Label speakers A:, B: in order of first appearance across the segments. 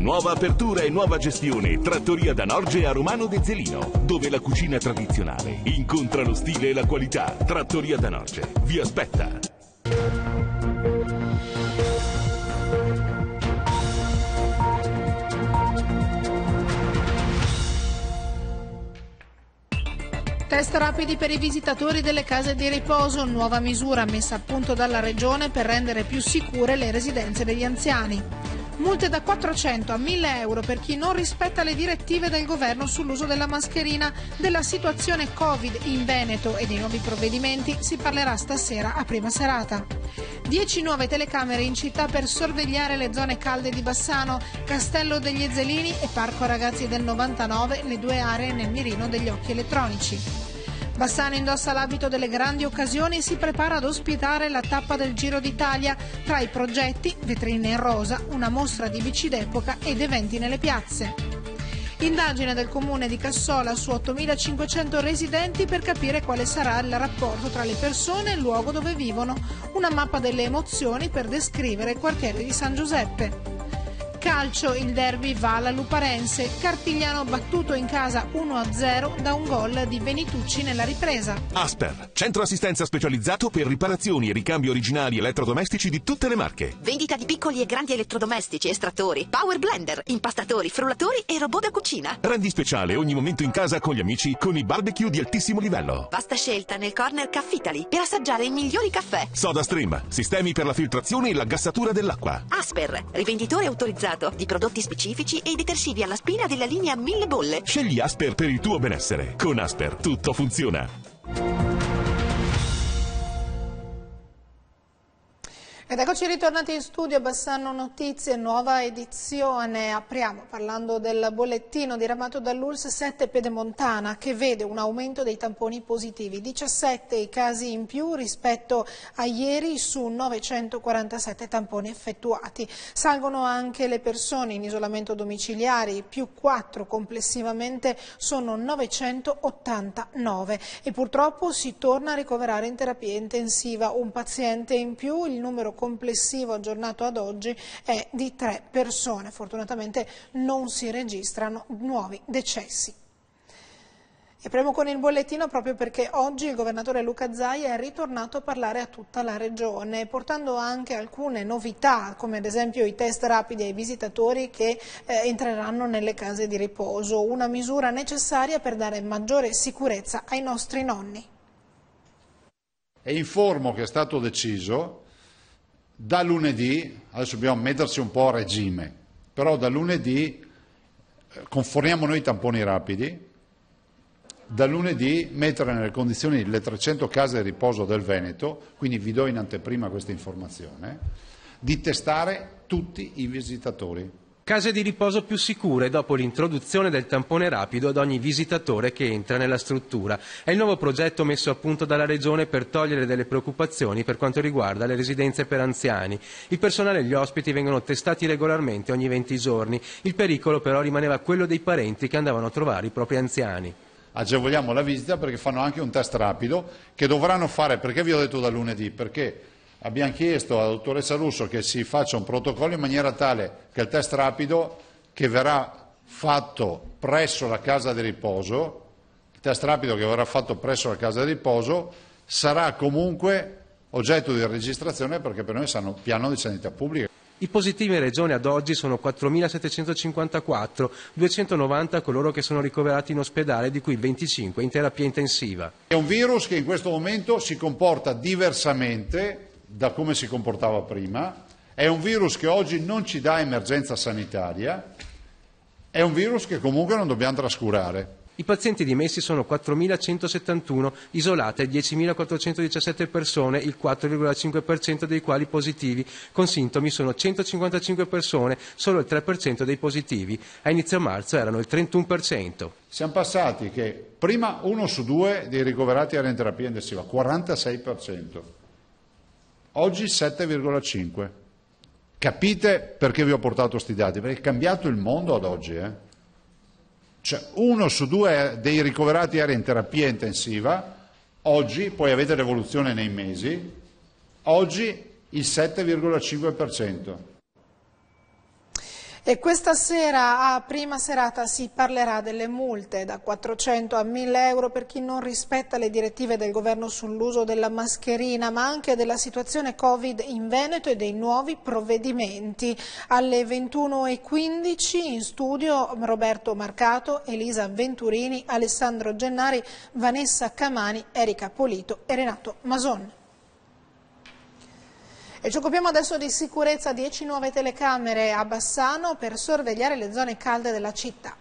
A: Nuova apertura e nuova gestione. Trattoria da Norge a Romano de Zelino, dove la cucina tradizionale incontra lo stile e la qualità. Trattoria da Norge vi aspetta.
B: Test rapidi per i visitatori delle case di riposo, nuova misura messa a punto dalla Regione per rendere più sicure le residenze degli anziani. Multe da 400 a 1.000 euro per chi non rispetta le direttive del governo sull'uso della mascherina. Della situazione Covid in Veneto e dei nuovi provvedimenti si parlerà stasera a prima serata. 10 nuove telecamere in città per sorvegliare le zone calde di Bassano, Castello degli Ezzelini e Parco Ragazzi del 99, le due aree nel mirino degli occhi elettronici. Bassano indossa l'abito delle grandi occasioni e si prepara ad ospitare la tappa del Giro d'Italia. Tra i progetti, vetrine in rosa, una mostra di bici d'epoca ed eventi nelle piazze. Indagine del comune di Cassola su 8.500 residenti per capire quale sarà il rapporto tra le persone e il luogo dove vivono. Una mappa delle emozioni per descrivere il quartiere di San Giuseppe. Calcio, il derby va alla Luparense, Carpigliano battuto in casa 1-0 da un gol di Benitucci nella ripresa.
A: Asper, centro assistenza specializzato per riparazioni e ricambi originali elettrodomestici di tutte le marche.
C: Vendita di piccoli e grandi elettrodomestici, estrattori, power blender, impastatori, frullatori e robot da cucina.
A: Rendi speciale ogni momento in casa con gli amici con i barbecue di altissimo livello.
C: Vasta scelta nel corner Caffè Italy per assaggiare i migliori caffè.
A: Soda Stream, sistemi per la filtrazione e la gassatura dell'acqua.
C: Asper, rivenditore autorizzato di prodotti specifici e detersivi alla spina della linea 1000 bolle.
A: Scegli Asper per il tuo benessere. Con Asper tutto funziona.
B: Ed eccoci ritornati in studio, Bassano Notizie, nuova edizione. Apriamo parlando del bollettino diramato dall'ULSS 7 Pedemontana che vede un aumento dei tamponi positivi, 17 i casi in più rispetto a ieri su 947 tamponi effettuati. Salgono anche le persone in isolamento domiciliari, più 4 complessivamente sono 989 e purtroppo si torna a ricoverare in terapia intensiva un paziente in più, il numero complessivo aggiornato ad oggi è di 3 persone. Fortunatamente non si registrano nuovi decessi. E apriamo con il bollettino proprio perché oggi il governatore Luca Zaia è ritornato a parlare a tutta la regione, portando anche alcune novità, come ad esempio i test rapidi ai visitatori che entreranno nelle case di riposo, una misura necessaria per dare maggiore sicurezza ai nostri nonni.
D: E informo che è stato deciso da lunedì, adesso dobbiamo metterci un po' a regime, però da lunedì conformiamo noi i tamponi rapidi, da lunedì mettere nelle condizioni le 300 case di riposo del Veneto, quindi vi do in anteprima questa informazione, di testare tutti i visitatori.
E: Case di riposo più sicure dopo l'introduzione del tampone rapido ad ogni visitatore che entra nella struttura. È il nuovo progetto messo a punto dalla Regione per togliere delle preoccupazioni per quanto riguarda le residenze per anziani. Il personale e gli ospiti vengono testati regolarmente ogni 20 giorni. Il pericolo però rimaneva quello dei parenti che andavano a trovare i propri anziani.
D: Agevoliamo la visita perché fanno anche un test rapido che dovranno fare, perché vi ho detto da lunedì, perché abbiamo chiesto alla dottoressa Russo che si faccia un protocollo in maniera tale che il test rapido che verrà fatto presso la casa di riposo, sarà comunque oggetto di registrazione perché per noi sarà un piano di sanità pubblica.
E: I positivi in regione ad oggi sono 4.754, 290 coloro che sono ricoverati in ospedale, di cui 25 in terapia intensiva.
D: È un virus che in questo momento si comporta diversamente da come si comportava prima, è un virus che oggi non ci dà emergenza sanitaria, è un virus che comunque non dobbiamo trascurare.
E: I pazienti dimessi sono 4.171, isolate 10.417 persone, il 4,5% dei quali positivi. Con sintomi sono 155 persone, solo il 3% dei positivi. A inizio marzo erano il 31%.
D: Siamo passati che prima 1 su 2 dei ricoverati era in terapia intensiva, 46%. Oggi 7,5%. Capite perché vi ho portato questi dati? Perché è cambiato il mondo ad oggi, Cioè 1 su 2 dei ricoverati era in terapia intensiva, oggi, poi avete l'evoluzione nei mesi, oggi il 7,5%.
B: E questa sera a prima serata si parlerà delle multe da 400 a 1000 euro per chi non rispetta le direttive del governo sull'uso della mascherina, ma anche della situazione Covid in Veneto e dei nuovi provvedimenti. Alle 21:15 in studio Roberto Marcato, Elisa Venturini, Alessandro Gennari, Vanessa Camani, Erika Polito e Renato Mason. E ci occupiamo adesso di sicurezza. 10 nuove telecamere a Bassano per sorvegliare le zone calde della città.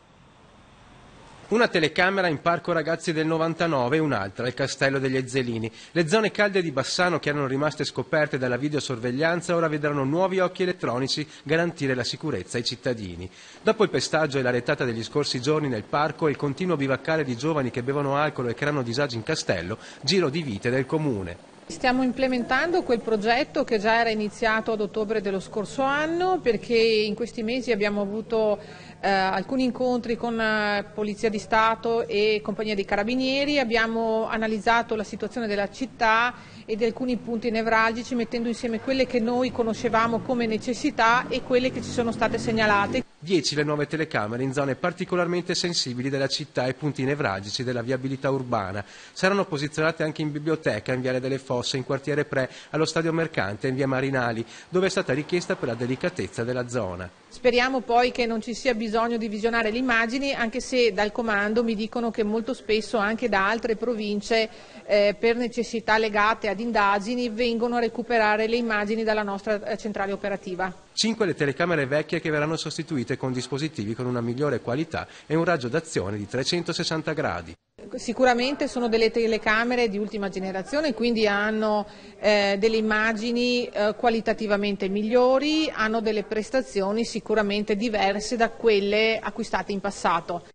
E: Una telecamera in Parco Ragazzi del 99 e un'altra al Castello degli Ezzelini. Le zone calde di Bassano, che erano rimaste scoperte dalla videosorveglianza, ora vedranno nuovi occhi elettronici garantire la sicurezza ai cittadini. Dopo il pestaggio e la retata degli scorsi giorni nel parco e il continuo bivaccare di giovani che bevono alcol e creano disagi in castello, giro di vite del comune.
F: Stiamo implementando quel progetto che già era iniziato ad ottobre dello scorso anno, perché in questi mesi abbiamo avuto alcuni incontri con Polizia di Stato e Compagnia dei Carabinieri, abbiamo analizzato la situazione della città e di alcuni punti nevralgici, mettendo insieme quelle che noi conoscevamo come necessità e quelle che ci sono state segnalate.
E: 10 le nuove telecamere in zone particolarmente sensibili della città e punti nevralgici della viabilità urbana. Saranno posizionate anche in biblioteca, in Viale delle Fosse, in quartiere Pre, allo Stadio Mercante e in via Marinali, dove è stata richiesta per la delicatezza della zona.
F: Speriamo poi che non ci sia bisogno di visionare le immagini, anche se dal comando mi dicono che molto spesso anche da altre province per necessità legate ad indagini vengono a recuperare le immagini dalla nostra centrale operativa.
E: 5 le telecamere vecchie che verranno sostituite con dispositivi con una migliore qualità e un raggio d'azione di 360 gradi.
F: Sicuramente sono delle telecamere di ultima generazione, quindi hanno delle immagini qualitativamente migliori, hanno delle prestazioni sicuramente diverse da quelle acquistate in passato.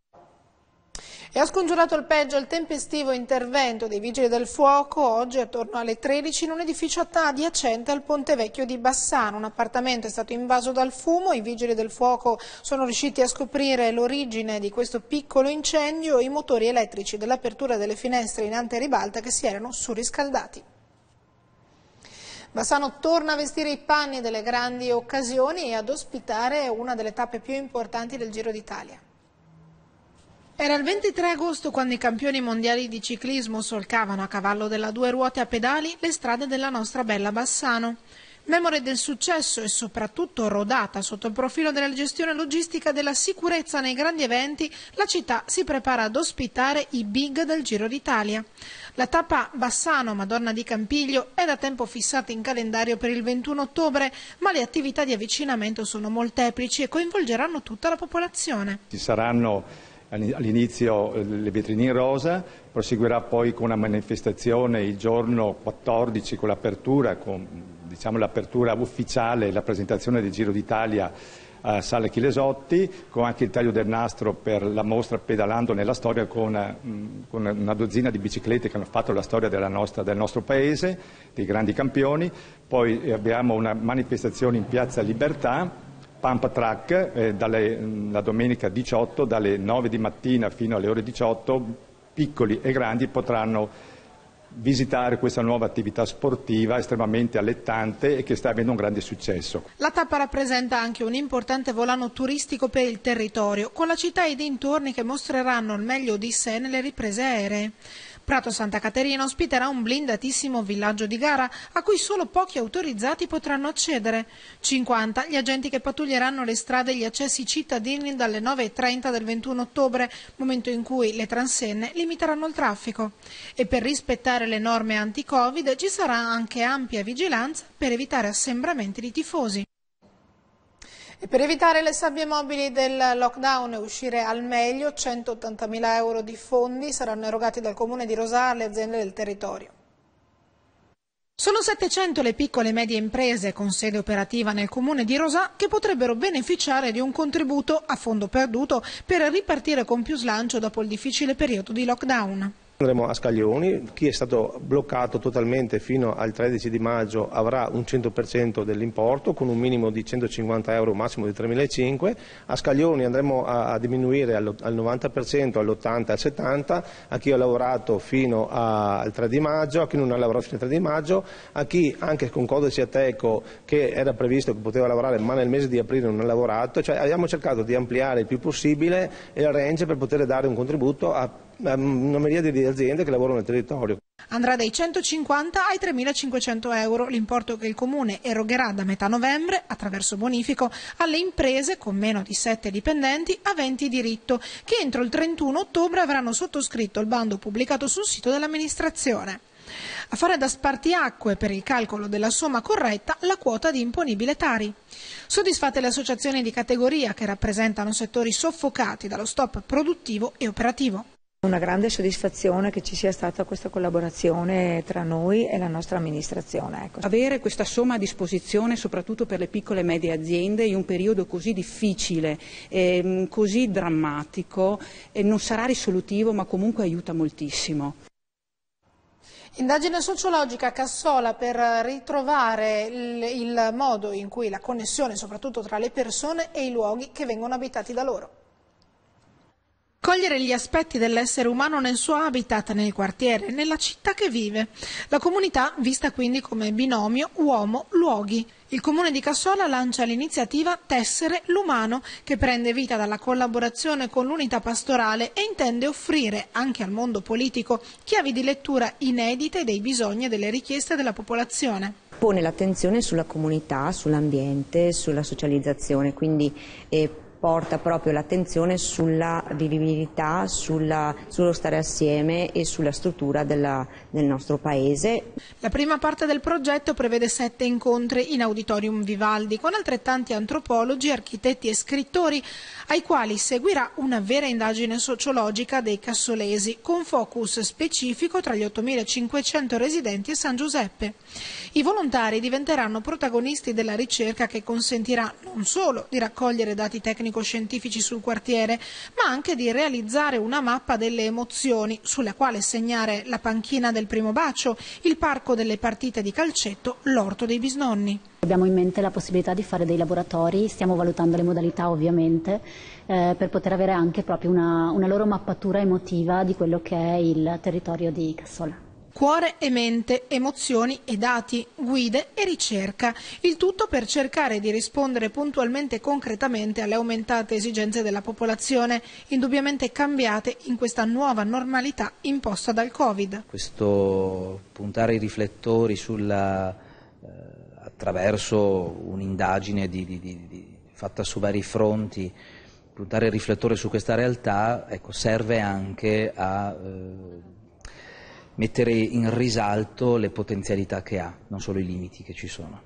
B: E ha scongiurato il peggio il tempestivo intervento dei Vigili del Fuoco oggi attorno alle 13 in un edificio adiacente al Ponte Vecchio di Bassano. Un appartamento è stato invaso dal fumo, i Vigili del Fuoco sono riusciti a scoprire l'origine di questo piccolo incendio e i motori elettrici dell'apertura delle finestre in anteribalta che si erano surriscaldati. Bassano torna a vestire i panni delle grandi occasioni e ad ospitare una delle tappe più importanti del Giro d'Italia. Era il 23 agosto quando i campioni mondiali di ciclismo solcavano a cavallo della due ruote a pedali le strade della nostra bella Bassano. Memore del successo e soprattutto rodata sotto il profilo della gestione logistica della sicurezza nei grandi eventi, la città si prepara ad ospitare i big del Giro d'Italia. La tappa Bassano Madonna di Campiglio è da tempo fissata in calendario per il 21 ottobre, ma le attività di avvicinamento sono molteplici e coinvolgeranno tutta la popolazione.
G: Ci saranno all'inizio le vetrine in rosa, proseguirà poi con una manifestazione il giorno 14 con l'apertura, l'apertura ufficiale, la presentazione del Giro d'Italia a Sala Chilesotti, con anche il taglio del nastro per la mostra Pedalando nella storia con una dozzina di biciclette che hanno fatto la storia del nostro paese, dei grandi campioni. Poi abbiamo una manifestazione in Piazza Libertà, Pampa Track, la domenica 18 dalle 9 di mattina fino alle ore 18, piccoli e grandi potranno visitare questa nuova attività sportiva estremamente allettante e che sta avendo un grande successo.
B: La tappa rappresenta anche un importante volano turistico per il territorio, con la città e i dintorni che mostreranno il meglio di sé nelle riprese aeree. Prato Santa Caterina ospiterà un blindatissimo villaggio di gara a cui solo pochi autorizzati potranno accedere. 50 gli agenti che pattuglieranno le strade e gli accessi cittadini dalle 9:30 del 21 ottobre, momento in cui le transenne limiteranno il traffico. E per rispettare le norme anti-Covid ci sarà anche ampia vigilanza per evitare assembramenti di tifosi. E per evitare le sabbie mobili del lockdown e uscire al meglio, 180.000 euro di fondi saranno erogati dal Comune di Rosà alle aziende del territorio. Sono 700 le piccole e medie imprese con sede operativa nel Comune di Rosà che potrebbero beneficiare di un contributo a fondo perduto per ripartire con più slancio dopo il difficile periodo di lockdown.
H: Andremo a Scaglioni, chi è stato bloccato totalmente fino al 13 di maggio avrà un 100% dell'importo con un minimo di 150 euro, massimo di 3.500. A Scaglioni andremo a diminuire al 90%, all'80%, al 70%, a chi ha lavorato fino al 3 di maggio, a chi non ha lavorato fino al 3 di maggio, a chi anche con codice Ateco che era previsto che poteva lavorare ma nel mese di aprile non ha lavorato, cioè abbiamo cercato di ampliare il più possibile il range per poter dare un contributo a una miriade di aziende che lavorano nel territorio.
B: Andrà dai 150 ai 3.500 euro l'importo che il Comune erogherà da metà novembre, attraverso bonifico, alle imprese con meno di 7 dipendenti aventi diritto, che entro il 31 ottobre avranno sottoscritto il bando pubblicato sul sito dell'amministrazione. A fare da spartiacque per il calcolo della somma corretta la quota di imponibile Tari. Soddisfatte le associazioni di categoria che rappresentano settori soffocati dallo stop produttivo e operativo.
I: Una grande soddisfazione che ci sia stata questa collaborazione tra noi e la nostra amministrazione. Ecco.
J: Avere questa somma a disposizione soprattutto per le piccole e medie aziende in un periodo così difficile, così drammatico, non sarà risolutivo ma comunque aiuta moltissimo.
B: Indagine sociologica a Cassola per ritrovare il modo in cui la connessione soprattutto tra le persone e i luoghi che vengono abitati da loro. Cogliere gli aspetti dell'essere umano nel suo habitat, nel quartiere, nella città che vive. La comunità vista quindi come binomio uomo-luoghi. Il Comune di Cassola lancia l'iniziativa Tessere l'Umano, che prende vita dalla collaborazione con l'unità pastorale e intende offrire anche al mondo politico chiavi di lettura inedite dei bisogni e delle richieste della popolazione.
I: Pone l'attenzione sulla comunità, sull'ambiente, sulla socializzazione, quindi porta proprio l'attenzione sulla vivibilità, sullo stare assieme e sulla struttura del nostro paese.
B: La prima parte del progetto prevede 7 incontri in Auditorium Vivaldi con altrettanti antropologi, architetti e scrittori, ai quali seguirà una vera indagine sociologica dei cassolesi, con focus specifico tra gli 8.500 residenti e San Giuseppe. I volontari diventeranno protagonisti della ricerca che consentirà non solo di raccogliere dati tecnico-scientifici sul quartiere, ma anche di realizzare una mappa delle emozioni sulla quale segnare la panchina del primo bacio, il parco delle partite di calcetto, l'orto dei bisnonni.
K: Abbiamo in mente la possibilità di fare dei laboratori, stiamo valutando le modalità ovviamente, per poter avere anche proprio una loro mappatura emotiva di quello che è il territorio di Cassola.
B: Cuore e mente, emozioni e dati, guide e ricerca, il tutto per cercare di rispondere puntualmente e concretamente alle aumentate esigenze della popolazione, indubbiamente cambiate in questa nuova normalità imposta dal Covid.
L: Questo puntare i riflettori attraverso un'indagine fatta su vari fronti, puntare il riflettore su questa realtà, ecco, serve anche a mettere in risalto le potenzialità che ha, non solo i limiti che ci sono.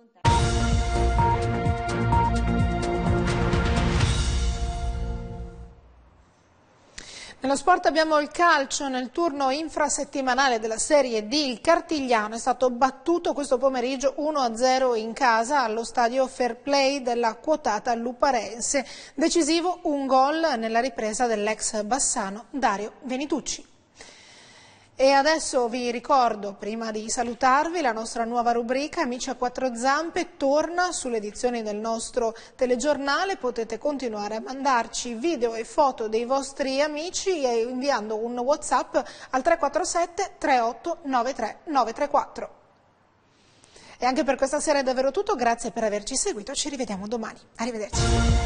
B: Nello sport abbiamo il calcio. Nel turno infrasettimanale della Serie D il Cartigliano è stato battuto questo pomeriggio 1-0 in casa allo stadio Fair Play della quotata Luparense. Decisivo un gol nella ripresa dell'ex Bassano Dario Venitucci. E adesso vi ricordo, prima di salutarvi, la nostra nuova rubrica Amici a quattro zampe torna sulle edizioni del nostro telegiornale. Potete continuare a mandarci video e foto dei vostri amici inviando un WhatsApp al 347 38 93 934. E anche per questa sera è davvero tutto, grazie per averci seguito, ci rivediamo domani. Arrivederci.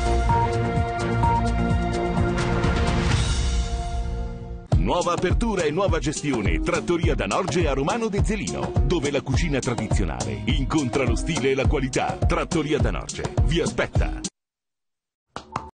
A: Nuova apertura e nuova gestione, Trattoria da Norge a Romano de Zelino, dove la cucina tradizionale incontra lo stile e la qualità. Trattoria da Norge vi aspetta.